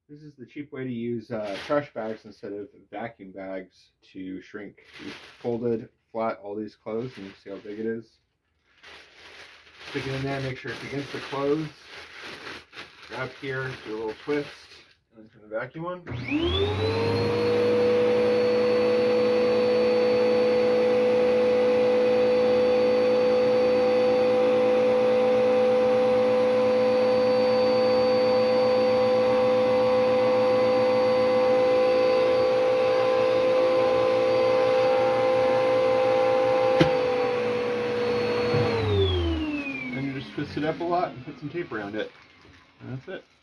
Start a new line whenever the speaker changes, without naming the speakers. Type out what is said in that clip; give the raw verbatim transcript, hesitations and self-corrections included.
This is the cheap way to use uh, trash bags instead of vacuum bags to shrink. You folded flat all these clothes and you see how big it is. Stick it in there, make sure it's against the clothes. Grab here, do a little twist, and then turn the vacuum on. Twist it up a lot and put some tape around it. And that's it.